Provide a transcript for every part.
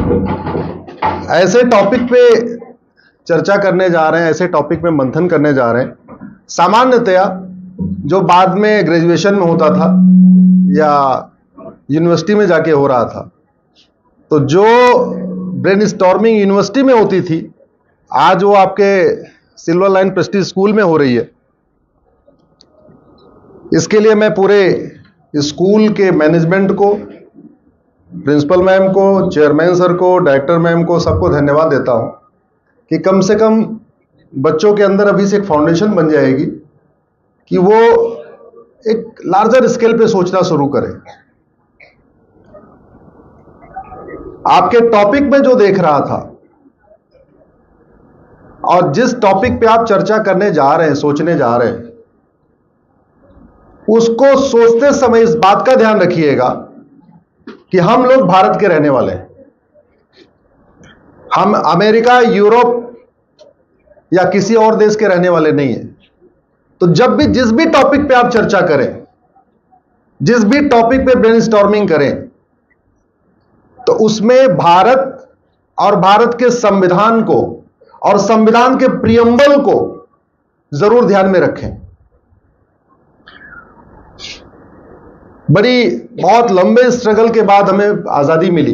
ऐसे टॉपिक पे चर्चा करने जा रहे हैं, ऐसे टॉपिक पे मंथन करने जा रहे हैं सामान्यतया जो बाद में ग्रेजुएशन में होता था या यूनिवर्सिटी में जाके हो रहा था। तो जो ब्रेनस्टॉर्मिंग यूनिवर्सिटी में होती थी, आज वो आपके सिल्वर लाइन प्रेस्टीज स्कूल में हो रही है। इसके लिए मैं पूरे स्कूल के मैनेजमेंट को, प्रिंसिपल मैम को, चेयरमैन सर को, डायरेक्टर मैम को, सबको धन्यवाद देता हूं कि कम से कम बच्चों के अंदर अभी से एक फाउंडेशन बन जाएगी कि वो एक लार्जर स्केल पे सोचना शुरू करें। आपके टॉपिक में जो देख रहा था और जिस टॉपिक पे आप चर्चा करने जा रहे हैं, सोचने जा रहे हैं, उसको सोचते समय इस बात का ध्यान रखिएगा कि हम लोग भारत के रहने वाले हैं। हम अमेरिका, यूरोप या किसी और देश के रहने वाले नहीं हैं। तो जब भी जिस भी टॉपिक पे आप चर्चा करें, जिस भी टॉपिक पे ब्रेनस्टॉर्मिंग करें, तो उसमें भारत और भारत के संविधान को और संविधान के प्रियम्बल को जरूर ध्यान में रखें। बहुत लंबे स्ट्रगल के बाद हमें आजादी मिली।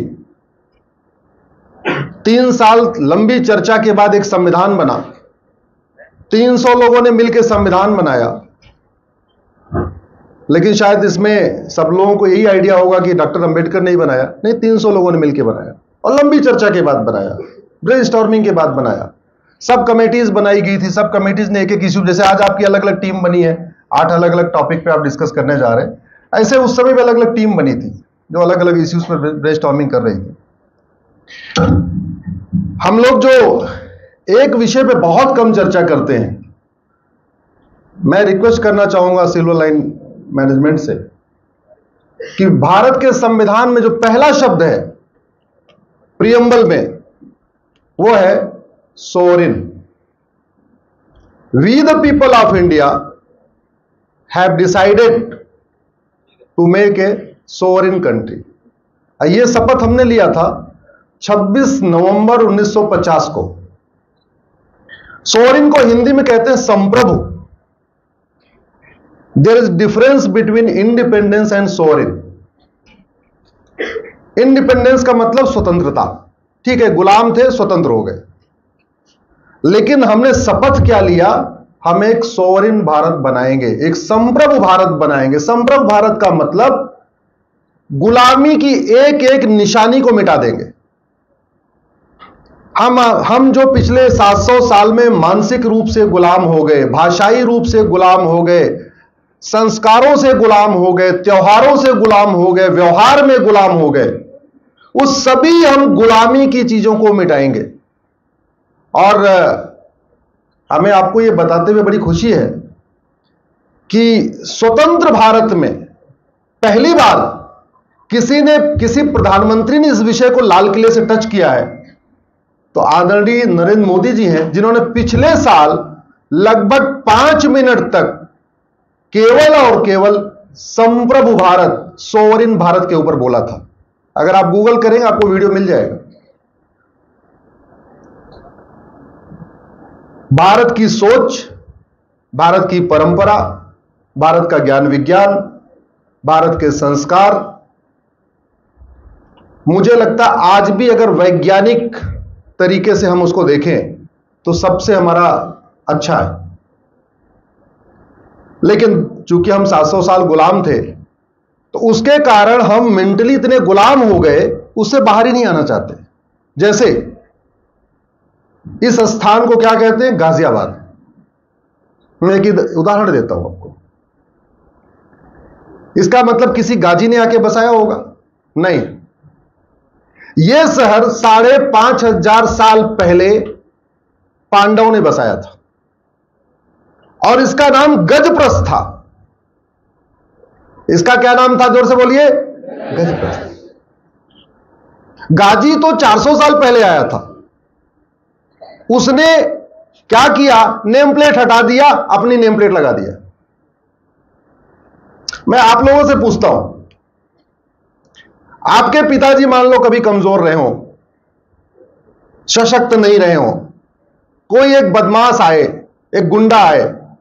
3 साल लंबी चर्चा के बाद एक संविधान बना। 300 लोगों ने मिलकर संविधान बनाया। लेकिन शायद इसमें सब लोगों को यही आइडिया होगा कि डॉक्टर अंबेडकर ने ही बनाया। नहीं, 300 लोगों ने मिलकर बनाया और लंबी चर्चा के बाद बनाया, ब्रेनस्टॉर्मिंग के बाद बनाया। सब कमेटीज बनाई गई थी। सब कमेटीज ने एक एक इश्यू, जैसे आज आपकी अलग अलग टीम बनी है, 8 अलग अलग टॉपिक पे आप डिस्कस करने जा रहे हैं, ऐसे उस समय भी अलग अलग टीम बनी थी जो अलग अलग इश्यूज पर ब्रेनस्टॉर्मिंग कर रही थी। हम लोग जो एक विषय पे बहुत कम चर्चा करते हैं, मैं रिक्वेस्ट करना चाहूंगा सिल्वर लाइन मैनेजमेंट से कि भारत के संविधान में जो पहला शब्द है प्रियम्बल में, वो है sovereign. We the people of India have decided to make a sovereign country. यह शपथ हमने लिया था 26 नवंबर 1950 को। सोवरेन को हिंदी में कहते हैं संप्रभु। There is difference between independence and sovereign. Independence का मतलब स्वतंत्रता, ठीक है, गुलाम थे, स्वतंत्र हो गए। लेकिन हमने शपथ क्या लिया? हम एक सोवरेन भारत बनाएंगे, एक संप्रभु भारत बनाएंगे। संप्रभु भारत का मतलब गुलामी की एक एक निशानी को मिटा देंगे। हम जो पिछले 700 साल में मानसिक रूप से गुलाम हो गए, भाषाई रूप से गुलाम हो गए, संस्कारों से गुलाम हो गए, त्योहारों से गुलाम हो गए, व्यवहार में गुलाम हो गए, उस सभी हम गुलामी की चीजों को मिटाएंगे। और हमें आपको यह बताते हुए बड़ी खुशी है कि स्वतंत्र भारत में पहली बार किसी प्रधानमंत्री ने इस विषय को लाल किले से टच किया है। तो आदरणीय नरेंद्र मोदी जी हैं, जिन्होंने पिछले साल लगभग 5 मिनट तक केवल और केवल संप्रभु भारत, सोवरेन भारत के ऊपर बोला था। अगर आप गूगल करेंगे आपको वीडियो मिल जाएगा। भारत की सोच, भारत की परंपरा, भारत का ज्ञान विज्ञान, भारत के संस्कार, मुझे लगता है आज भी अगर वैज्ञानिक तरीके से हम उसको देखें तो सबसे हमारा अच्छा है। लेकिन चूंकि हम 700 साल गुलाम थे, तो उसके कारण हम मेंटली इतने गुलाम हो गए, उससे बाहर ही नहीं आना चाहते। जैसे इस स्थान को क्या कहते हैं? गाजियाबाद। मैं एक उदाहरण देता हूं आपको। इसका मतलब किसी गाजी ने आके बसाया होगा? नहीं। यह शहर 5,500 साल पहले पांडवों ने बसाया था और इसका नाम गजप्रस्थ था। इसका क्या नाम था? जोर से बोलिए। गजप्रस्थ। गाजी तो 400 साल पहले आया था। उसने क्या किया? नेम प्लेट हटा दिया, अपनी नेम प्लेट लगा दिया। मैं आप लोगों से पूछता हूं, आपके पिताजी मान लो कभी कमजोर रहे हो, सशक्त नहीं रहे हो, कोई एक बदमाश आए, एक गुंडा आए,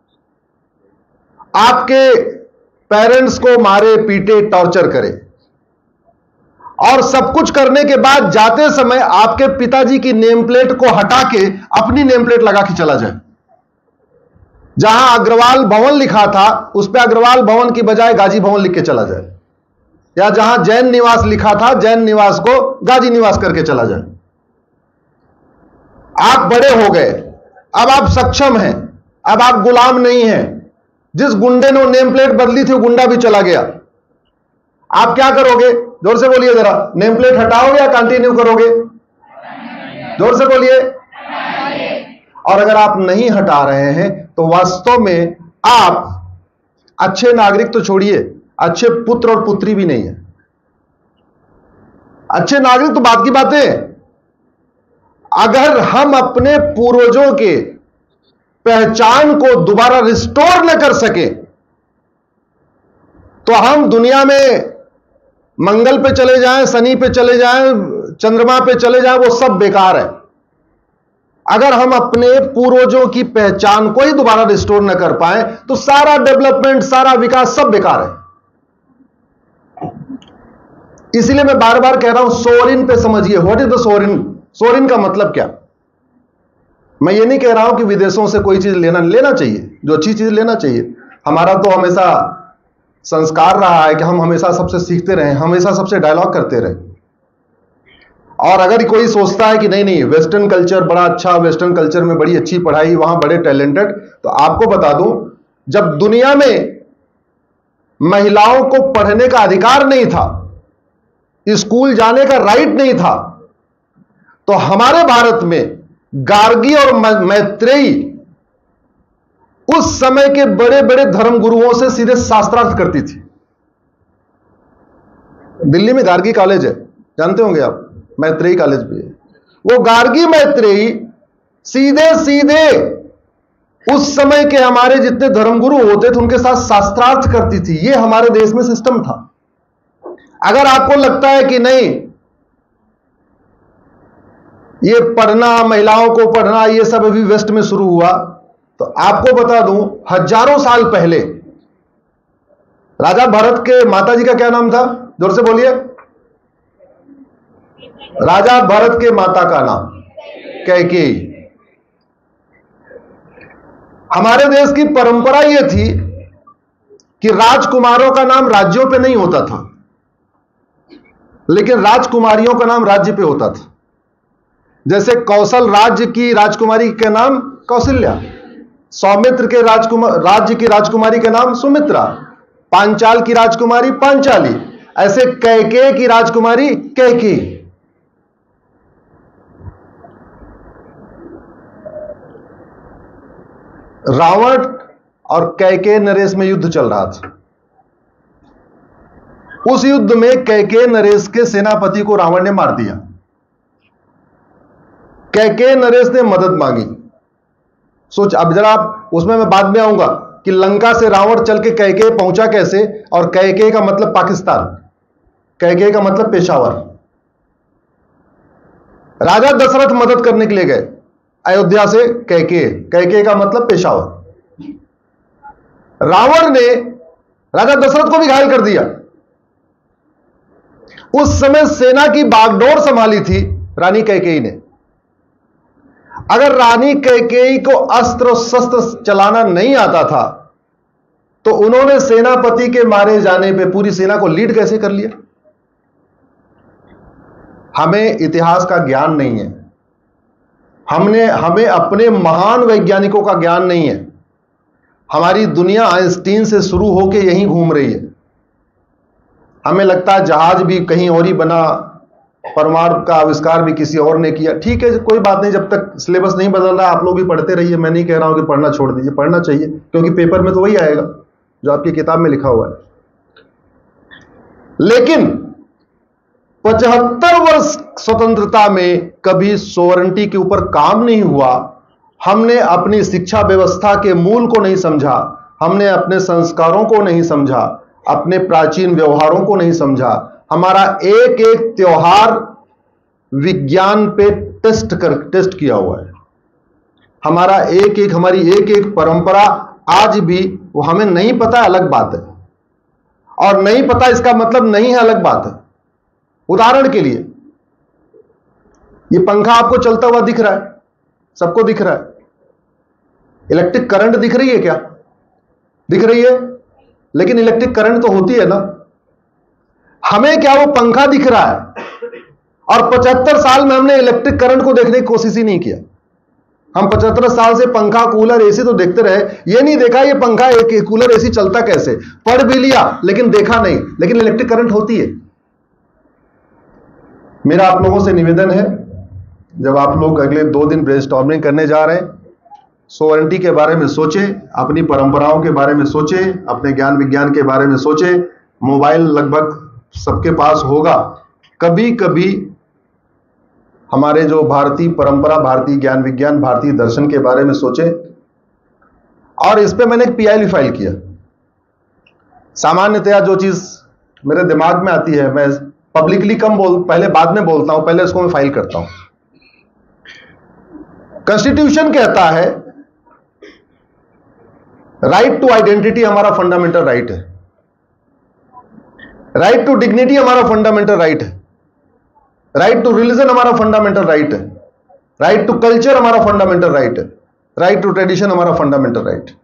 आपके पेरेंट्स को मारे, पीटे, टॉर्चर करे, और सब कुछ करने के बाद जाते समय आपके पिताजी की नेम प्लेट को हटा के अपनी नेम प्लेट लगा के चला जाए। जहां अग्रवाल भवन लिखा था उस पर अग्रवाल भवन की बजाय गाजी भवन लिख के चला जाए, या जहां जैन निवास लिखा था जैन निवास को गाजी निवास करके चला जाए। आप बड़े हो गए, अब आप सक्षम हैं, अब आप गुलाम नहीं हैं। जिस गुंडे ने नेम प्लेट बदली थी वो गुंडा भी चला गया। आप क्या करोगे? जोर से बोलिए जरा। नेम प्लेट हटाओगे या कंटिन्यू करोगे? जोर से बोलिए। और अगर आप नहीं हटा रहे हैं तो वास्तव में आप अच्छे नागरिक तो छोड़िए, अच्छे पुत्र और पुत्री भी नहीं है। अच्छे नागरिक तो बात की बातें। अगर हम अपने पूर्वजों के पहचान को दोबारा रिस्टोर न कर सके तो हम दुनिया में मंगल पे चले जाएं, शनि पे चले जाएं, चंद्रमा पे चले जाएं, वो सब बेकार है। अगर हम अपने पूर्वजों की पहचान को ही दोबारा रिस्टोर न कर पाए तो सारा डेवलपमेंट, सारा विकास सब बेकार है। इसलिए मैं बार बार कह रहा हूं, सोरिन पे समझिए। What is the sovereign? Sovereign का मतलब क्या? मैं ये नहीं कह रहा हूं कि विदेशों से कोई चीज लेना चाहिए, जो अच्छी चीज लेना चाहिए। हमारा तो हमेशा संस्कार रहा है कि हम हमेशा सबसे सीखते रहें, हमेशा सबसे डायलॉग करते रहें। और अगर कोई सोचता है कि नहीं नहीं वेस्टर्न कल्चर बड़ा अच्छा, वेस्टर्न कल्चर में बड़ी अच्छी पढ़ाई, वहां बड़े टैलेंटेड, तो आपको बता दूं, जब दुनिया में महिलाओं को पढ़ने का अधिकार नहीं था, स्कूल जाने का राइट नहीं था, तो हमारे भारत में गार्गी और मैत्रेयी उस समय के बड़े बड़े धर्मगुरुओं से सीधे शास्त्रार्थ करती थी। दिल्ली में गार्गी कॉलेज है, जानते होंगे आप, मैत्रेयी कॉलेज भी है। वो गार्गी मैत्रेयी सीधे सीधे उस समय के हमारे जितने धर्मगुरु होते थे उनके साथ शास्त्रार्थ करती थी। ये हमारे देश में सिस्टम था। अगर आपको लगता है कि नहीं ये पढ़ना, महिलाओं को पढ़ना, ये सब अभी वेस्ट में शुरू हुआ, तो आपको बता दूं, हजारों साल पहले राजा भरत के माता जी का क्या नाम था? जोर से बोलिए। राजा भरत के माता का नाम कैकेयी। हमारे देश की परंपरा यह थी कि राजकुमारों का नाम राज्यों पे नहीं होता था, लेकिन राजकुमारियों का नाम राज्य पे होता था। जैसे कौशल राज्य की राजकुमारी का नाम कौशल्या, सौमित्र के राज्य की राजकुमारी का नाम सुमित्रा, पांचाल की राजकुमारी पांचाली, ऐसे कैकेयी की राजकुमारी कैकेयी। रावण और कैकेयी नरेश में युद्ध चल रहा था। उस युद्ध में कैकेयी नरेश के सेनापति को रावण ने मार दिया। कैकेयी नरेश ने मदद मांगी। सोच, अब जरा आप उसमें मैं बाद में आऊंगा कि लंका से रावण चल के कैकेयी पहुंचा कैसे, और कैकेयी का मतलब पाकिस्तान, कैकेयी का मतलब पेशावर। राजा दशरथ मदद करने के लिए गए अयोध्या से कैकेयी, कैकेयी का मतलब पेशावर। रावण ने राजा दशरथ को भी घायल कर दिया। उस समय सेना की बागडोर संभाली थी रानी कैकेयी ने। अगर रानी कैकेयी को अस्त्र शस्त्र चलाना नहीं आता था तो उन्होंने सेनापति के मारे जाने पे पूरी सेना को लीड कैसे कर लिया? हमें इतिहास का ज्ञान नहीं है, हमें अपने महान वैज्ञानिकों का ज्ञान नहीं है। हमारी दुनिया आइंस्टीन से शुरू होकर यहीं घूम रही है। हमें लगता है जहाज भी कहीं और ही बना, परमाणु का आविष्कार भी किसी और ने किया। ठीक है, कोई बात नहीं, जब तक सिलेबस नहीं बदल रहा आप लोग भी पढ़ते रहिए। मैं नहीं कह रहा हूं कि पढ़ना छोड़ दीजिए, पढ़ना चाहिए, क्योंकि पेपर में तो वही आएगा जो आपकी किताब में लिखा हुआ है। लेकिन 75 वर्ष स्वतंत्रता में कभी सॉवरेंटी के ऊपर काम नहीं हुआ। हमने अपनी शिक्षा व्यवस्था के मूल को नहीं समझा, हमने अपने संस्कारों को नहीं समझा, अपने प्राचीन व्यवहारों को नहीं समझा। हमारा एक एक त्योहार विज्ञान पे टेस्ट किया हुआ है। हमारी एक एक परंपरा आज भी, वो हमें नहीं पता, अलग बात है, और नहीं पता इसका मतलब नहीं है अलग बात है। उदाहरण के लिए, ये पंखा आपको चलता हुआ दिख रहा है, सबको दिख रहा है। इलेक्ट्रिक करंट दिख रही है क्या? दिख रही है, लेकिन इलेक्ट्रिक करंट तो होती है ना। हमें क्या वो पंखा दिख रहा है, और 75 साल में हमने इलेक्ट्रिक करंट को देखने की कोशिश ही नहीं किया। हम 75 साल से पंखा, कूलर, एसी तो देखते रहे, ये नहीं देखा ये पंखा, एक कूलर, एसी चलता कैसे। पढ़ भी लिया लेकिन देखा नहीं, लेकिन इलेक्ट्रिक करंट होती है। मेरा आप लोगों से निवेदन है, जब आप लोग अगले 2 दिन ब्रेनस्टॉर्मिंग करने जा रहे हैं, सोवरेंटी के बारे में सोचें, अपनी परंपराओं के बारे में सोचें, अपने ज्ञान विज्ञान के बारे में सोचें। मोबाइल लगभग सबके पास होगा। कभी कभी हमारे जो भारतीय परंपरा, भारतीय ज्ञान विज्ञान, भारतीय दर्शन के बारे में सोचें। और इस पे मैंने एक पीआईएल फाइल किया। सामान्यतया जो चीज मेरे दिमाग में आती है, मैं पब्लिकली पहले बाद में बोलता हूं, पहले इसको मैं फाइल करता हूं। कॉन्स्टिट्यूशन कहता है राइट टू आइडेंटिटी हमारा फंडामेंटल राइट है, राइट टू डिग्निटी हमारा फंडामेंटल राइट है, राइट टू रिलीजन हमारा फंडामेंटल राइट है, राइट टू कल्चर हमारा फंडामेंटल राइट है, राइट टू ट्रेडिशन हमारा फंडामेंटल राइट है।